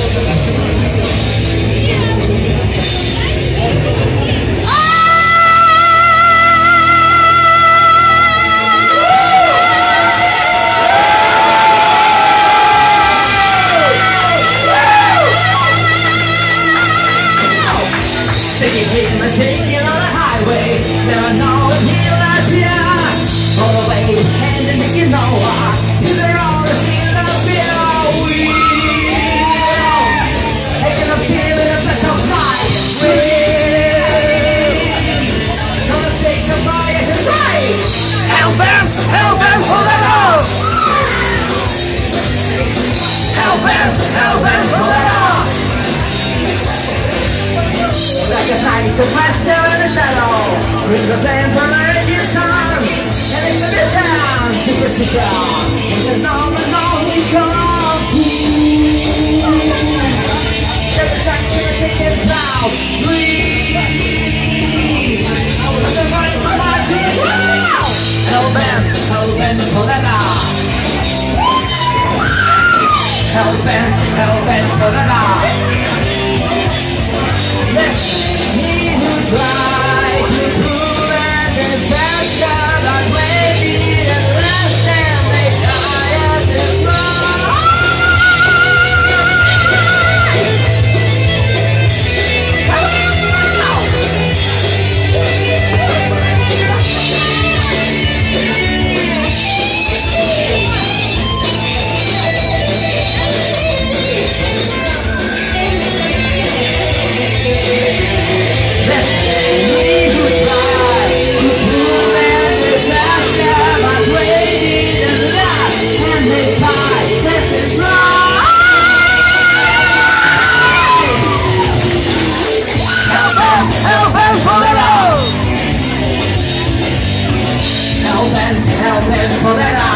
Taking on the highway, there are no healers here. All the way, and then you know why. They're all the healers here. We taking a feeling of flesh of fire. Gonna take some fire to right. Hellbound, pull it off. Hellbound, pull it off. Like a night to faster in the shadow. Bring the flame for energy sun. And exhibition, superstition. And the phenomenon becomes every time you're taking cloud. Breathe. Listen right to my mind to the ground. Hellbent, pull it off. Hellbent, pull it off. He who tried to prove and then faster, but waited and less than they die as it's wrong. Hellbent, pull it out.